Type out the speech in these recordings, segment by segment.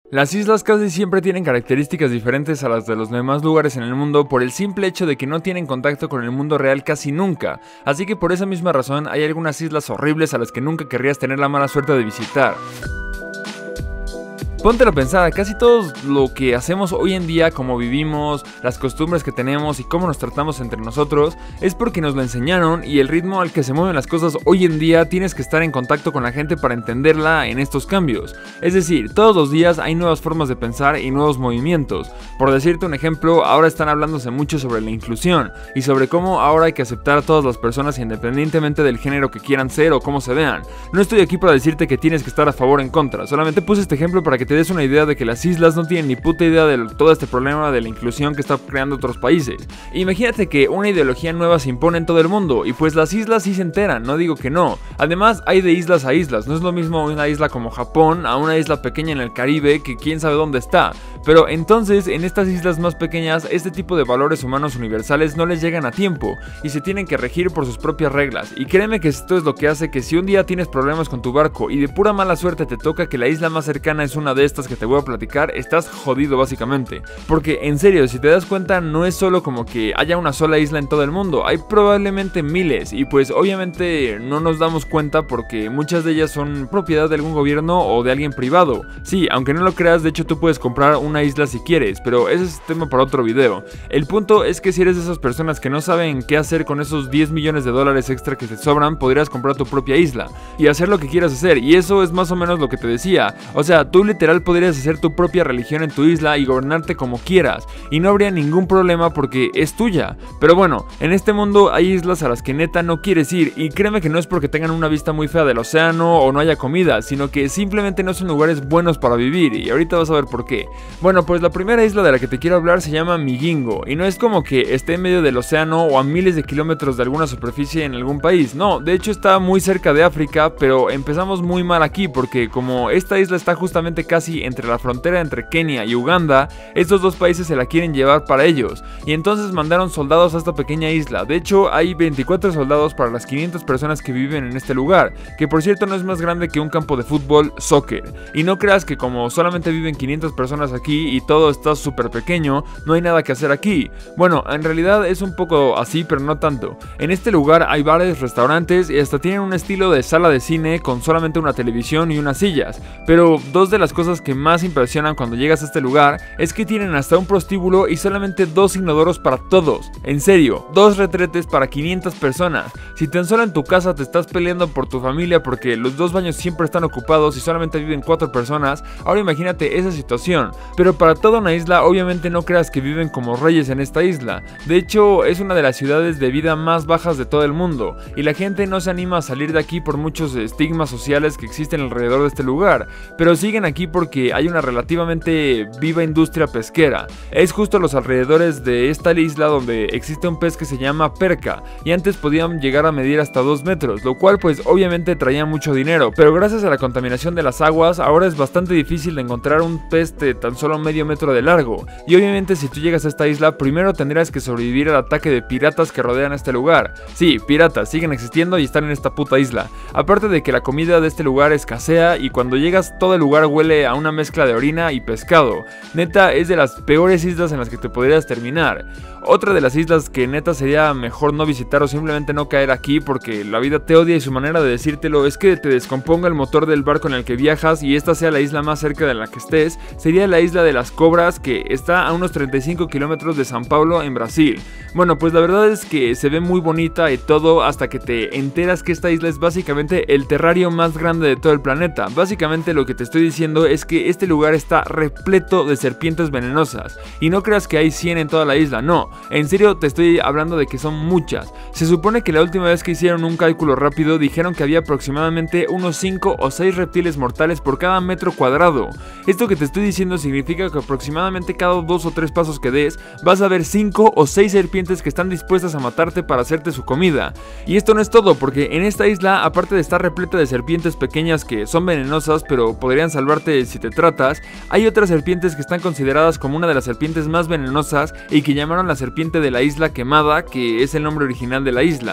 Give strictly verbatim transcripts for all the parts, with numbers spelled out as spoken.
Las islas casi siempre tienen características diferentes a las de los demás lugares en el mundo por el simple hecho de que no tienen contacto con el mundo real casi nunca, así que por esa misma razón hay algunas islas horribles a las que nunca querrías tener la mala suerte de visitar. Póntelo a pensar, casi todo lo que hacemos hoy en día, cómo vivimos, las costumbres que tenemos y cómo nos tratamos entre nosotros, es porque nos lo enseñaron y el ritmo al que se mueven las cosas hoy en día tienes que estar en contacto con la gente para entenderla en estos cambios. Es decir, todos los días hay nuevas formas de pensar y nuevos movimientos. Por decirte un ejemplo, ahora están hablándose mucho sobre la inclusión y sobre cómo ahora hay que aceptar a todas las personas independientemente del género que quieran ser o cómo se vean. No estoy aquí para decirte que tienes que estar a favor o en contra, solamente puse este ejemplo para que te des una idea de que las islas no tienen ni puta idea de todo este problema de la inclusión que está creando otros países. Imagínate que una ideología nueva se impone en todo el mundo y pues las islas sí se enteran, no digo que no. Además hay de islas a islas, no es lo mismo una isla como Japón a una isla pequeña en el Caribe que quién sabe dónde está. Pero entonces en estas islas más pequeñas este tipo de valores humanos universales no les llegan a tiempo y se tienen que regir por sus propias reglas. Y créeme que esto es lo que hace que si un día tienes problemas con tu barco y de pura mala suerte te toca que la isla más cercana es una de estas que te voy a platicar, estás jodido básicamente. Porque en serio, si te das cuenta, no es solo como que haya una sola isla en todo el mundo, hay probablemente miles y pues obviamente no nos damos cuenta porque muchas de ellas son propiedad de algún gobierno o de alguien privado. Sí, aunque no lo creas, de hecho tú puedes comprar una isla si quieres, pero ese es tema para otro video. El punto es que si eres de esas personas que no saben qué hacer con esos diez millones de dólares extra que te sobran, podrías comprar tu propia isla y hacer lo que quieras hacer, y eso es más o menos lo que te decía. O sea, tú literal podrías hacer tu propia religión en tu isla y gobernarte como quieras y no habría ningún problema porque es tuya. Pero bueno, en este mundo hay islas a las que neta no quieres ir y créeme que no es porque tengan una vista muy fea del océano o no haya comida, sino que simplemente no son lugares buenos para vivir y ahorita vas a ver por qué. Bueno, pues la primera isla de la que te quiero hablar se llama Migingo y no es como que esté en medio del océano o a miles de kilómetros de alguna superficie en algún país, no, de hecho está muy cerca de África, pero empezamos muy mal aquí porque como esta isla está justamente casi entre la frontera entre Kenia y Uganda, estos dos países se la quieren llevar para ellos y entonces mandaron soldados a esta pequeña isla. De hecho hay veinticuatro soldados para las quinientas personas que viven en este lugar, que por cierto no es más grande que un campo de fútbol soccer. Y no creas que como solamente viven quinientas personas aquí y todo está súper pequeño, no hay nada que hacer aquí. Bueno, en realidad es un poco así, pero no tanto. En este lugar hay bares, restaurantes y hasta tienen un estilo de sala de cine con solamente una televisión y unas sillas. Pero dos de las cosas que más impresionan cuando llegas a este lugar es que tienen hasta un prostíbulo y solamente dos inodoros para todos. En serio, dos retretes para quinientas personas. Si tan solo en tu casa te estás peleando por tu familia porque los dos baños siempre están ocupados y solamente viven cuatro personas, ahora imagínate esa situación. Pero para toda una isla, obviamente no creas que viven como reyes en esta isla. De hecho, es una de las ciudades de vida más bajas de todo el mundo y la gente no se anima a salir de aquí por muchos estigmas sociales que existen alrededor de este lugar, pero siguen aquí porque hay una relativamente viva industria pesquera. Es justo a los alrededores de esta isla donde existe un pez que se llama perca y antes podían llegar a medir hasta dos metros, lo cual pues obviamente traía mucho dinero, pero gracias a la contaminación de las aguas ahora es bastante difícil de encontrar un pez de tan solo medio metro de largo y obviamente si tú llegas a esta isla primero tendrías que sobrevivir al ataque de piratas que rodean este lugar. Sí, piratas siguen existiendo y están en esta puta isla, aparte de que la comida de este lugar escasea y cuando llegas todo el lugar huele a una mezcla de orina y pescado. Neta es de las peores islas en las que te podrías terminar. Otra de las islas que neta sería mejor no visitar o simplemente no caer aquí porque la vida te odia y su manera de decírtelo es que te descomponga el motor del barco en el que viajas y esta sea la isla más cerca de la que estés, sería la isla de las Cobras, que está a unos treinta y cinco kilómetros de São Paulo en Brasil. Bueno, pues la verdad es que se ve muy bonita y todo hasta que te enteras que esta isla es básicamente el terrario más grande de todo el planeta. Básicamente lo que te estoy diciendo es que este lugar está repleto de serpientes venenosas y no creas que hay cien en toda la isla, no, en serio te estoy hablando de que son muchas. Se supone que la última vez que hicieron un cálculo rápido dijeron que había aproximadamente unos cinco o seis reptiles mortales por cada metro cuadrado. Esto que te estoy diciendo significa que aproximadamente cada dos o tres pasos que des vas a ver cinco o seis serpientes que están dispuestas a matarte para hacerte su comida. Y esto no es todo, porque en esta isla, aparte de estar repleta de serpientes pequeñas que son venenosas pero podrían salvarte si te tratas, hay otras serpientes que están consideradas como una de las serpientes más venenosas y que llamaron la serpiente de la isla quemada, que es el nombre original de la isla.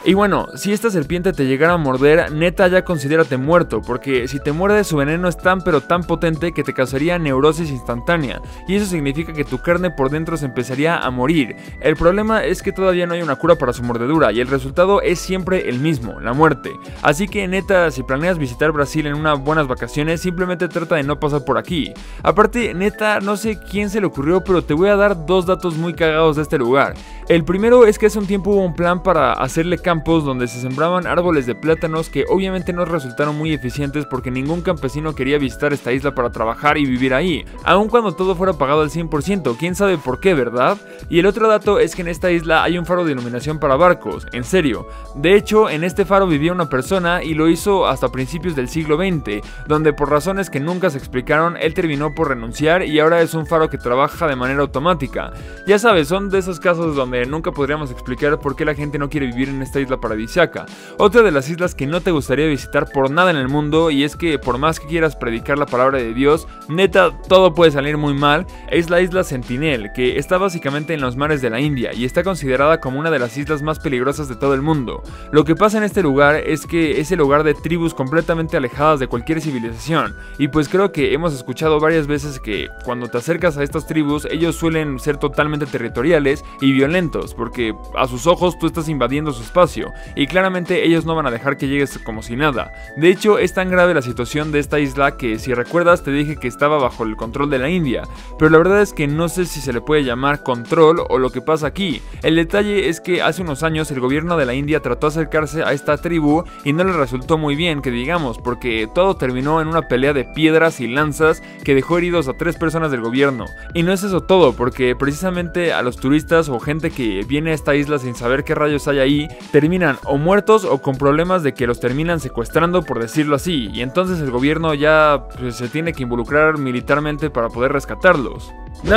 Y bueno, si esta serpiente te llegara a morder, neta ya considérate muerto, porque si te muerde su veneno es tan pero tan potente que te causaría neurosis instantánea, y eso significa que tu carne por dentro se empezaría a morir. El problema es que todavía no hay una cura para su mordedura, y el resultado es siempre el mismo, la muerte. Así que neta, si planeas visitar Brasil en unas buenas vacaciones, simplemente trata de no pasar por aquí. Aparte, neta, no sé quién se le ocurrió, pero te voy a dar dos datos muy cagados de este lugar. El primero es que hace un tiempo hubo un plan para hacerle campos donde se sembraban árboles de plátanos que obviamente no resultaron muy eficientes porque ningún campesino quería visitar esta isla para trabajar y vivir ahí, aun cuando todo fuera pagado al cien por ciento, quién sabe por qué, ¿verdad? Y el otro dato es que en esta isla hay un faro de iluminación para barcos, en serio. De hecho, en este faro vivía una persona y lo hizo hasta principios del siglo veinte, donde por razones que nunca se explicaron, él terminó por renunciar y ahora es un faro que trabaja de manera automática. Ya sabes, son de esos casos donde nunca podríamos explicar por qué la gente no quiere vivir en esta isla paradisíaca. Otra de las islas que no te gustaría visitar por nada en el mundo, y es que por más que quieras predicar la palabra de Dios, neta todo puede salir muy mal, es la isla Sentinel, que está básicamente en los mares de la India y está considerada como una de las islas más peligrosas de todo el mundo. Lo que pasa en este lugar es que es el hogar de tribus completamente alejadas de cualquier civilización, y pues creo que hemos escuchado varias veces que cuando te acercas a estas tribus, ellos suelen ser totalmente territoriales y violentos, porque a sus ojos tú estás invadiendo su espacio, y claramente ellos no van a dejar que llegues como si nada. De hecho, es tan grave la situación de esta isla que, si recuerdas, te dije que estaba bajo el control de la India, pero la verdad es que no sé si se le puede llamar control o lo que pasa aquí. El detalle es que hace unos años el gobierno de la India trató de acercarse a esta tribu y no le resultó muy bien, que digamos, porque todo terminó en una pelea de piedras y lanzas que dejó heridos a tres personas del gobierno. Y no es eso todo, porque precisamente a los turistas o gente que viene a esta isla sin saber qué rayos hay ahí, terminan o muertos o con problemas de que los terminan secuestrando, por decirlo así, y entonces el gobierno ya pues, se tiene que involucrar militarmente para poder rescatarlos.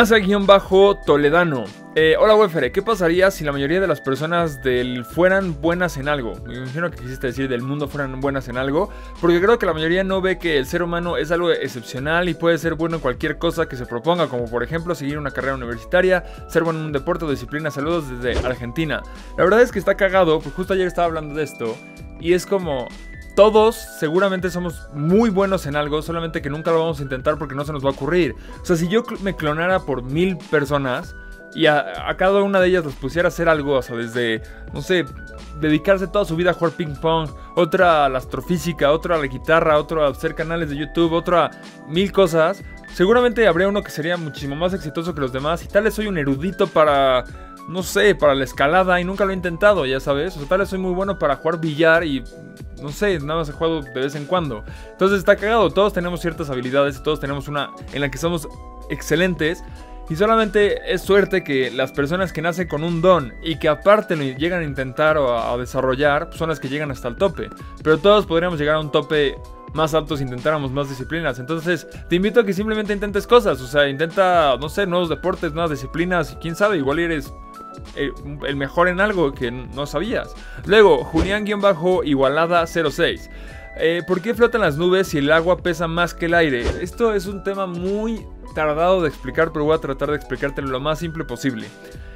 NASA-Toledano. Eh, hola Wefere, ¿qué pasaría si la mayoría de las personas del fueran buenas en algo? Me imagino que quisiste decir del mundo fueran buenas en algo, porque creo que la mayoría no ve que el ser humano es algo excepcional y puede ser bueno en cualquier cosa que se proponga, como por ejemplo seguir una carrera universitaria, ser bueno en un deporte o disciplina. Saludos desde Argentina. La verdad es que está cagado, porque justo ayer estaba hablando de esto y es como... Todos seguramente somos muy buenos en algo, solamente que nunca lo vamos a intentar porque no se nos va a ocurrir. O sea, si yo me clonara por mil personas y a, a cada una de ellas les pusiera a hacer algo, o sea, desde, no sé, dedicarse toda su vida a jugar ping pong, otra a la astrofísica, otra a la guitarra, otra a hacer canales de YouTube, otra a mil cosas, seguramente habría uno que sería muchísimo más exitoso que los demás, y tal vez soy un erudito para... no sé, para la escalada y nunca lo he intentado, ya sabes. O sea, tal vez soy muy bueno para jugar billar y no sé, nada más he jugado de vez en cuando. Entonces está cagado, todos tenemos ciertas habilidades y todos tenemos una en la que somos excelentes. Y solamente es suerte que las personas que nacen con un don y que aparte lo llegan a intentar o a, a desarrollar, pues son las que llegan hasta el tope. Pero todos podríamos llegar a un tope más alto si intentáramos más disciplinas. Entonces te invito a que simplemente intentes cosas. O sea, intenta, no sé, nuevos deportes, nuevas disciplinas. Y quién sabe, igual eres el, el mejor en algo que no sabías. Luego, Julián-Igualada cero seis. Eh, ¿Por qué flotan las nubes si el agua pesa más que el aire? Esto es un tema muy tardado de explicar, pero voy a tratar de explicártelo lo más simple posible.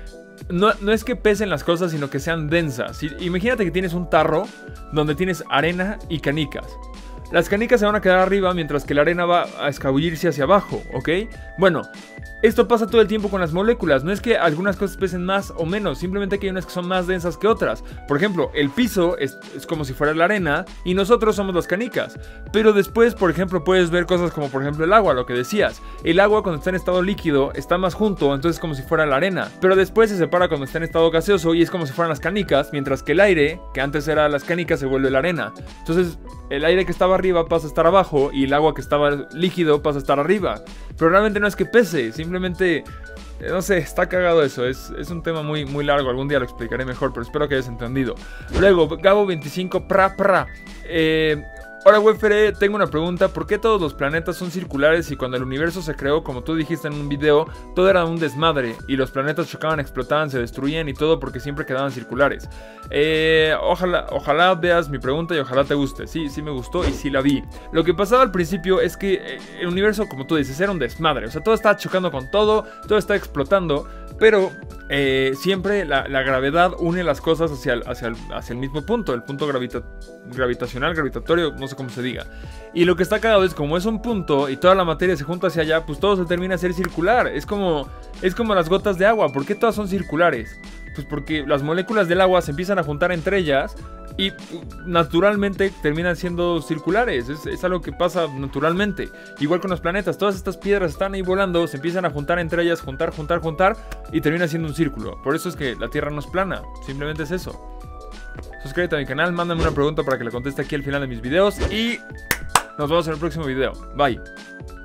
No, no es que pesen las cosas, sino que sean densas. Imagínate que tienes un tarro donde tienes arena y canicas. Las canicas se van a quedar arriba mientras que la arena va a escabullirse hacia abajo, ¿ok? Bueno, esto pasa todo el tiempo con las moléculas. No es que algunas cosas pesen más o menos, simplemente que hay unas que son más densas que otras. Por ejemplo, el piso es, es como si fuera la arena y nosotros somos las canicas. Pero después, por ejemplo, puedes ver cosas como por ejemplo el agua, lo que decías. El agua cuando está en estado líquido está más junto, entonces es como si fuera la arena. Pero después se separa cuando está en estado gaseoso y es como si fueran las canicas, mientras que el aire, que antes era las canicas, se vuelve la arena. Entonces el aire que estaba arriba pasa a estar abajo y el agua que estaba líquido pasa a estar arriba. Pero realmente no es que pese, simplemente, no sé, está cagado eso. Es, es un tema muy, muy largo, algún día lo explicaré mejor, pero espero que hayas entendido. Luego, Gabo veinticinco, pra, pra. Eh... Hola Wefere, tengo una pregunta. ¿Por qué todos los planetas son circulares y cuando el universo se creó, como tú dijiste en un video, todo era un desmadre y los planetas chocaban, explotaban, se destruían y todo porque siempre quedaban circulares? Eh, ojalá, ojalá veas mi pregunta y ojalá te guste. Sí, sí me gustó y sí la vi. Lo que pasaba al principio es que el universo, como tú dices, era un desmadre. O sea, todo estaba chocando con todo, todo estaba explotando, pero eh, siempre la, la gravedad une las cosas hacia el, hacia el, hacia el mismo punto, el punto gravita, gravitacional, gravitatorio, no sé cómo se diga. Y lo que está cagado es como es un punto y toda la materia se junta hacia allá, pues todo se termina a ser circular. Es como, es como las gotas de agua. ¿Por qué todas son circulares? Pues porque las moléculas del agua se empiezan a juntar entre ellas y naturalmente terminan siendo circulares. Es, es algo que pasa naturalmente. Igual con los planetas. Todas estas piedras están ahí volando, se empiezan a juntar entre ellas, juntar, juntar, juntar, y termina siendo un círculo. Por eso es que la Tierra no es plana. Simplemente es eso. Suscríbete a mi canal, mándame una pregunta para que la conteste aquí al final de mis videos. Y nos vemos en el próximo video. Bye.